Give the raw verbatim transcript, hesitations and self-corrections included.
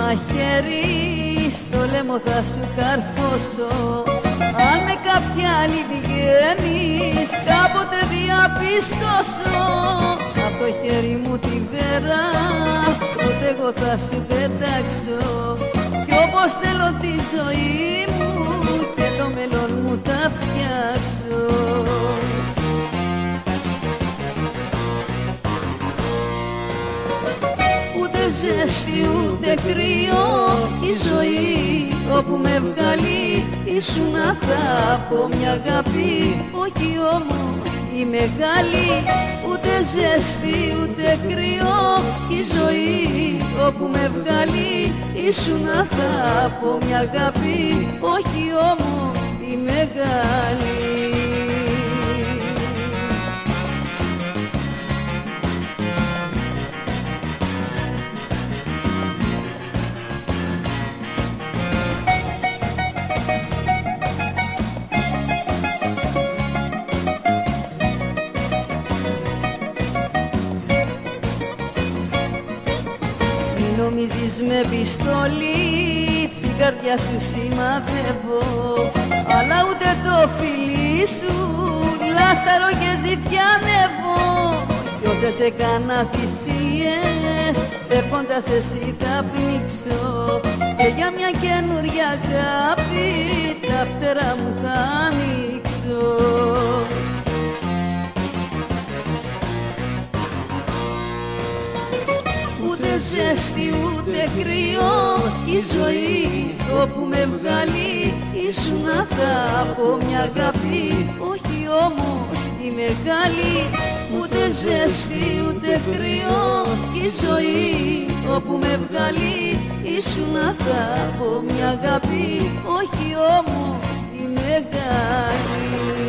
μαχαίρι στο λαιμό θα σου καρφώσω. Αν με κάποια άλλη βγαίνεις κάποτε διαπιστώσω απ' το χέρι μου τη βέρα τότε εγώ θα σου πετάξω. Κι όπως θέλω τη ζωή μου και το μέλλον μου θα φτιάξω. Ούτε ζέστη ούτε κρύο η ζωή όπου με βγάλει ήσουν θα πω μια αγάπη, όχι όμως η μεγάλη. Ούτε ζέστη ούτε κρύο η ζωή όπου με βγάλει ήσουν θα πω μια αγάπη, όχι όμως η μεγάλη. Νομίζεις με πιστόλι την καρδιά σου σημαδεύω, αλλά ούτε το φιλί σου λάχταρο και ζητιανεύω. Κι όσες έκανα θυσίες πέφτοντας εσύ θα πνίξω και για μια καινούρια αγάπη τα φτερά μου θα ανοίξω. Ούτε ζέστη ούτε κρύο η ζωή όπου με βγάλει ήσουν θα πω μια αγάπη, όχι όμως η μεγάλη. Ούτε ζέστη ούτε κρύο η ζωή όπου με βγάλει ήσουν θα πω μια αγάπη, όχι όμως η μεγάλη.